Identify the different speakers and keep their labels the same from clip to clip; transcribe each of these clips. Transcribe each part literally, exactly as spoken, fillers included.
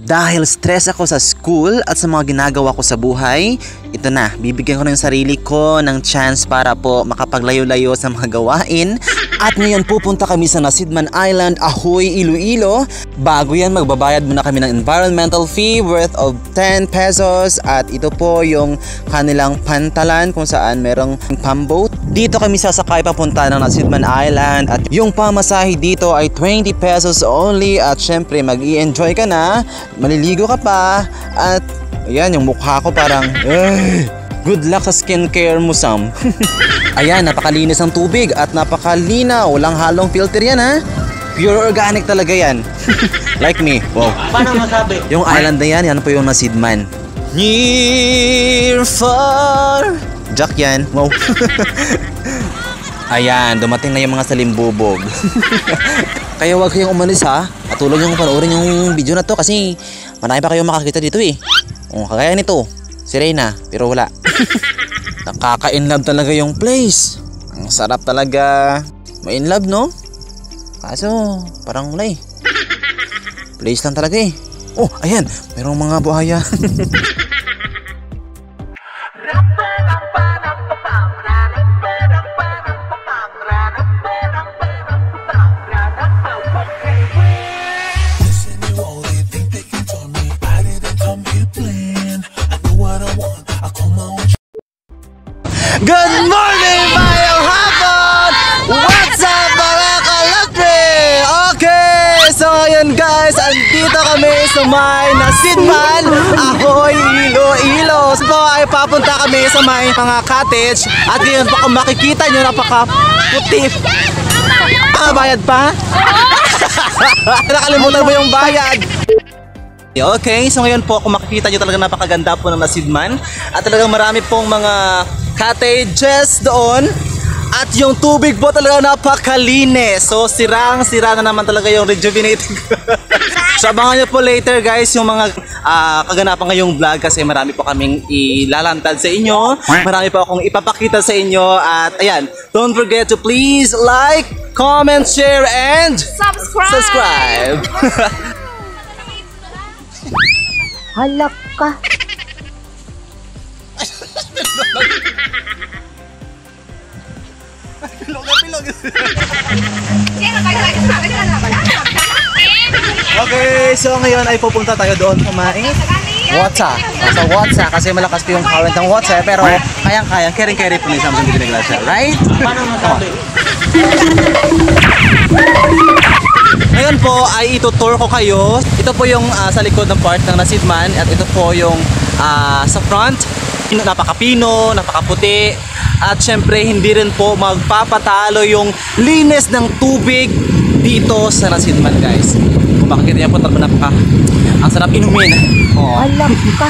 Speaker 1: Dahil stress ako sa school at sa mga ginagawa ko sa buhay, ito na, bibigyan ko ng sarili ko ng chance para po makapaglayo-layo sa mga gawain. At ngayon pupunta kami sa Nasidman Island, Ahoy, Iloilo. Bago yan, magbabayad muna kami ng environmental fee worth of ten pesos. At ito po yung kanilang pantalan kung saan merong pamboat. Dito kami sasakay papunta ng Nasidman Island. At yung pamasahe dito ay twenty pesos only. At syempre mag-i-enjoy ka na, maliligo ka pa. At ayan, yung mukha ko parang eh, good luck sa skincare mo, Sam. Ayan, napakalinis ang tubig at napakalinaw. Walang halong filter yan, ha? Pure organic talaga yan. Like me. Wow.
Speaker 2: Paano masabi?
Speaker 1: Yung island na yan, yan po yung Nasidman. Near, far. Jack yan. Wow. Ayan, dumating na yung mga salimbubog. Kaya huwag kayong umalis, ha? Patuloy yung panoorin yung video na to kasi marami pa kayong makakita dito, eh. Oh, kagaya nito, si Reyna, pero wala. Nakaka-inlove talaga yung place. Ang sarap talaga. Ma-inlove, no? Kaso, parang wala, eh. Place lang talaga, eh. Oh, ayan, merong mga buhaya. Good morning, mayong hapon! What's up, mga kalakri? Okay, so ngayon guys, andito kami sa may Nasidman, Ahoy, Iloilo. So po ay papunta kami sa may mga cottage. At ngayon po kung makikita nyo, napaka-puti. Ah, bayad pa? Nakalimutan mo yung bayad. Okay, so ngayon po kung makikita nyo talaga napakaganda po ng Nasidman. At talagang marami pong mga cottages doon. At yung tubig po talaga napakalinis. So sirang-sira na naman talaga yung rejuvenating. So abangan nyo po later guys yung mga uh, kaganapan ngayong vlog. Kasi marami po kaming ilalantad sa inyo. Marami po akong ipapakita sa inyo. At ayan, don't forget to please like, comment, share, and
Speaker 3: subscribe!
Speaker 1: subscribe.
Speaker 3: Halak ka.
Speaker 1: Okay, so ngayon ay pupunta tayo doon kumain. Water. Sa water kasi malakas po yung current ng water pero kayang-kaya, caring-carry po ni Samsung Dito Neglasya, right?
Speaker 2: Paano masabi?
Speaker 1: Ngayon po ay itutour ko kayo. Ito po yung uh, sa likod ng part ng Nasidman at ito po yung uh, sa front. Napakapino, napakaputi. At syempre hindi rin po magpapatalo yung linis ng tubig dito sa Nasidman guys. Kung makikita niyo po talaga napaka ang sarap inumin. Oh.
Speaker 3: Halak ka.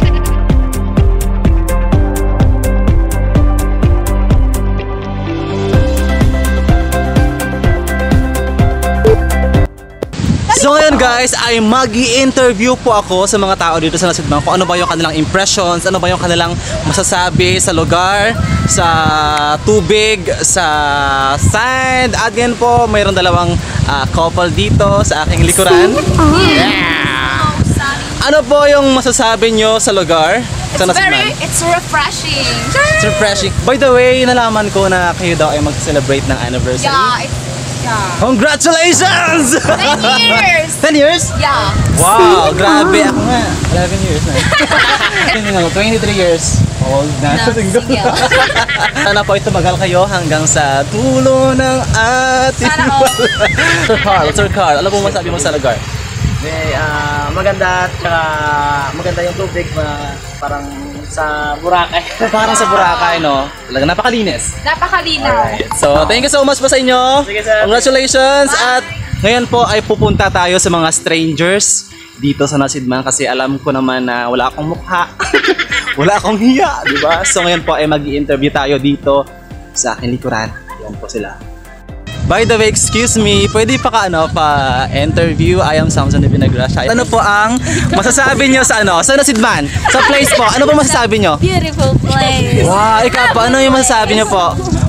Speaker 1: So ngayon guys ay mag-i-interview po ako sa mga tao dito sa Nasidman kung ano ba yung kanilang impressions, ano ba yung kanilang masasabi sa lugar, sa tubig, sa sand. At yan po mayroon dalawang uh, couple dito sa aking likuran. Yeah. Ano po yung masasabi nyo sa lugar? Sa
Speaker 3: It's
Speaker 1: Nasidman?
Speaker 3: very, it's refreshing.
Speaker 1: It's refreshing. By the way, nalaman ko na kayo daw ay mag-celebrate ng anniversary.
Speaker 3: Yeah, it's, yeah.
Speaker 1: Congratulations!
Speaker 3: Ten years!
Speaker 1: ten years?
Speaker 3: Yeah.
Speaker 1: Wow, grabe. Ako nga, eleven years na. twenty-three years old na.
Speaker 3: No, sige.
Speaker 1: Sana po ito magal kayo hanggang sa dulo ng ating
Speaker 3: Sana all.
Speaker 1: Sir Carl, Sir Carl, ano po masabi mo sa lugar?
Speaker 2: Eh, ah, maganda at saka maganda yung tubig na parang sa Boracay.
Speaker 1: Parang sa Boracay, no? Talaga napakalinis.
Speaker 3: Napakalinaw.
Speaker 1: Alright. So, thank you so much po sa inyo.
Speaker 2: Sige, sir.
Speaker 1: Congratulations. At ngayon po ay pupunta tayo sa mga strangers dito sa Nasidman kasi alam ko naman na wala akong mukha. Wala akong hiya, di ba? So ngayon po ay mag-i-interview tayo dito sa aking likuran. Yan po sila. By the way, excuse me, pwede pa ka ano pa interview? I am Samson de Vinagracia. Ano po ang masasabi nyo sa ano? Sa Nasidman? Sa place po, ano po masasabi nyo?
Speaker 3: Beautiful place.
Speaker 1: Wow, ikaw po, ano yung masasabi nyo po?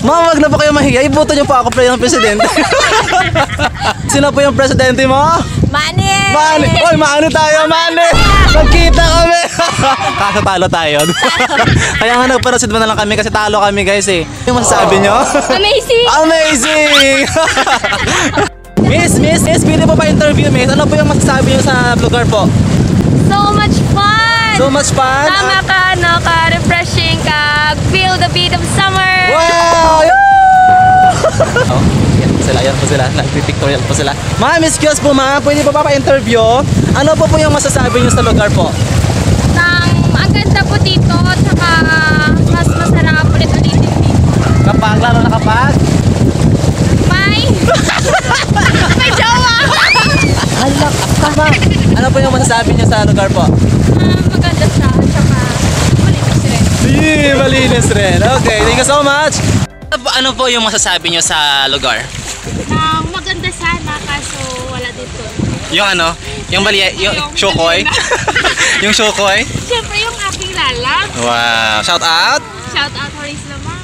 Speaker 1: Ma'am, wag na po kayo mahiya. Iboto niyo po ako play ng presidente. Sino po yung presidente mo?
Speaker 3: Mani!
Speaker 1: Mani! Oy, maani tayo, Mani! Magkita kami! Kakatalo tayo. Kaya nga nagparasid mo na lang kami kasi talo kami guys eh. Yung masasabi nyo?
Speaker 3: Amazing!
Speaker 1: Amazing! Miss, miss, miss, pwede po pa interview, miss. Ano po yung masasabi nyo sa lugar po?
Speaker 3: So much fun!
Speaker 1: So much fun!
Speaker 3: Tama ka, no? Ka, refreshing ka. Feel the beat of summer.
Speaker 1: Wow! Oh, yan po sila, yan po sila. Nag-pictorial po sila. Ma'am, excuse po ma'am, pwede po pa pa-interview? Ano po po yung masasabi nyo sa lugar po?
Speaker 3: Nang, ang ganda po dito, tsaka mas masarap ulit-ulitin dito.
Speaker 1: Kapag, lalo na kapag?
Speaker 3: May... May jowa!
Speaker 1: Halak ka ma'am. Ano po yung masasabi nyo sa lugar po?
Speaker 3: Ah, maganda siya, tsaka malinis rin.
Speaker 1: Yeah, malinis rin. Okay, thank you so much. Ano po yung masasabi nyo sa lugar?
Speaker 3: Nang maganda sana, kaso wala dito.
Speaker 1: Yung ano? Yung bali, yung shokoy? Yung shokoy?
Speaker 3: Siyempre yung aking lalang.
Speaker 1: Wow, shout out!
Speaker 3: Shout out Horace Lamang.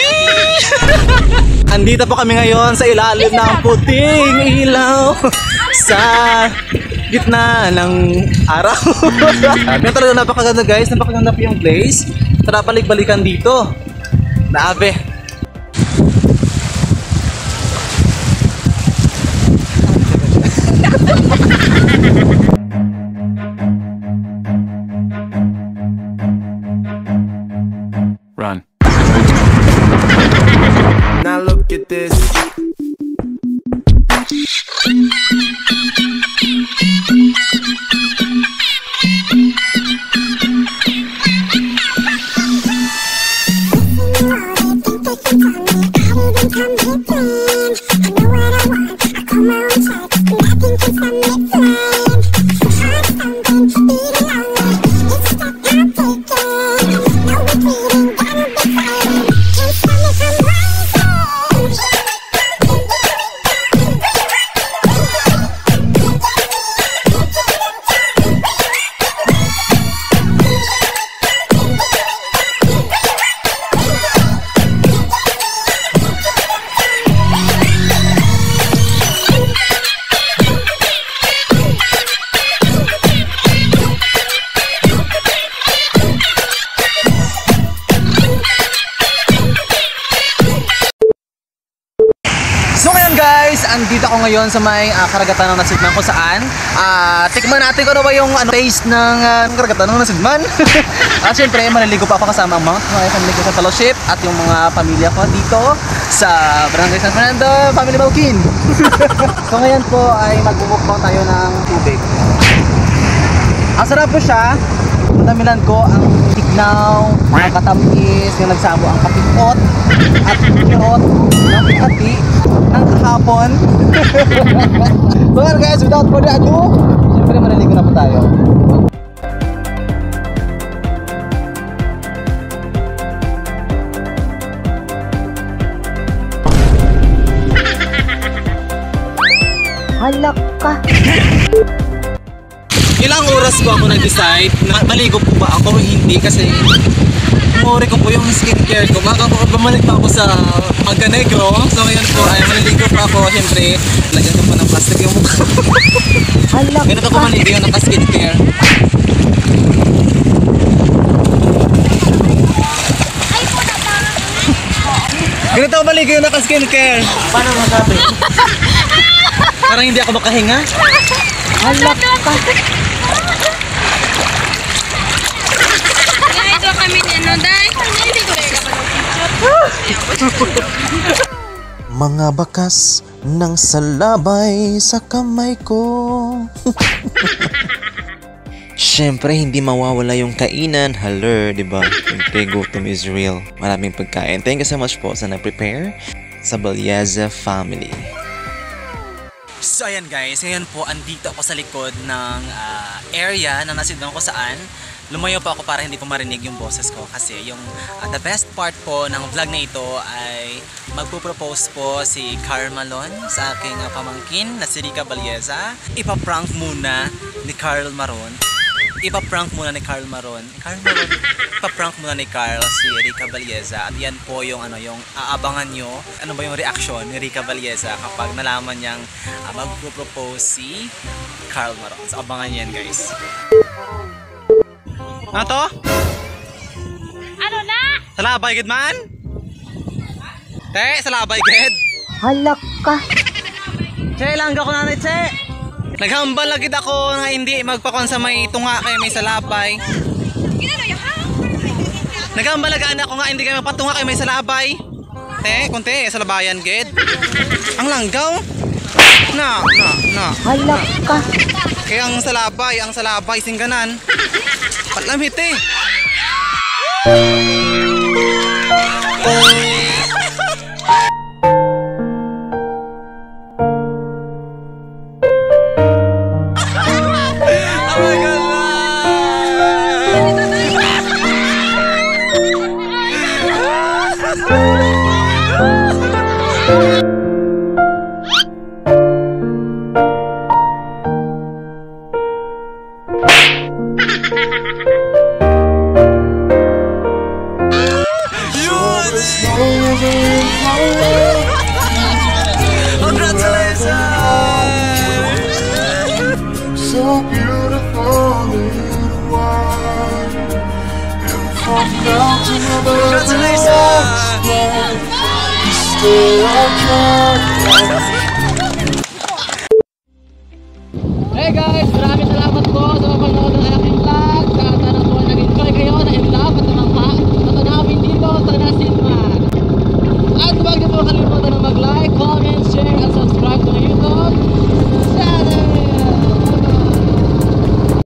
Speaker 1: Andito po kami ngayon sa ilalim ng puting ilaw sa gitna ng araw. Pero talaga napakaganda guys, napakaganda po yung place. Tara balik-balikan dito. Naabe.
Speaker 4: Run. Now look at this.
Speaker 1: So ngayon guys, andito ako ngayon sa may uh, karagatan ng Nasidman kung saan uh, tikman natin kung ano ba yung ano, taste ng uh, karagatan ng Nasidman. At syempre, maliligo pa ako kasama ang mga family ko sa fellowship at yung mga pamilya ko dito sa Barangay San Fernando, Family Balkin. So ngayon po ay magmumukbang tayo ng tubig. Ang sarap po siya. Madamilan ko ang tignaw, ang katamis, yung nagsamo ang kapikot at kirot ng pikati ng kahapon. So yan guys, without further ado, siyempre maliligo na po tayo.
Speaker 3: Halak ka.
Speaker 1: Ilang oras po ako nag-decide na maligo po ba ako o hindi kasi umuri ko po yung skincare ko. Baka po bumalik pa ako sa Magka Negro. So ngayon po ay maliligo po ako. Siyempre, lagyan ko po ng plastic yung mukha. Ganito po maligo yung naka-skincare. Ganito po maligo yung naka-skincare. Paano masabi? Parang hindi ako makahinga.
Speaker 3: Halak ka. Ito kami ano dahil hindi ko rin
Speaker 1: Mga bakas ng salabay sa kamay ko. Siyempre, hindi mawawala yung kainan. Hello, di ba? Siyempre, gutom is real. Maraming pagkain. Thank you so much po sa nag-prepare sa Balyaza family. So ayan guys, ngayon po andito ako sa likod ng uh, area na nasidon ko saan. Lumayo pa ako para hindi po marinig yung boses ko kasi yung uh, the best part po ng vlog na ito ay magpo-propose po si Carmalon sa aking uh, pamangkin na si Rica Balyaza. Ipa-prank muna ni Carl Maron Ipa-prank muna ni Carl Maron. Carl Maron, ipa-prank muna ni Carl si Rica Valleza. At yan po yung ano, yung aabangan nyo. Ano ba yung reaction ni Rica Valleza kapag nalaman niyang uh, mag-propose si Carl Maron. So abangan nyo yan, guys. Ano to?
Speaker 3: Ano na?
Speaker 1: Salabay, good man? Te, salabay, good?
Speaker 5: Halak ka.
Speaker 1: Che, langga ko na na, Che. Naghambal lagid ako nga hindi magpakon sa may tunga kay may salabay. Naghambal lagid ako nga hindi kay mapatunga kay may salabay. Te, kunti, salabayan, gid. Ang langgaw. Na, na, na.
Speaker 5: Halak ka.
Speaker 1: Kaya ang salabay, ang salabay singganan. Palamit eh.
Speaker 6: So beautiful in white, and from now to the
Speaker 1: Congratulations!
Speaker 6: stay on track.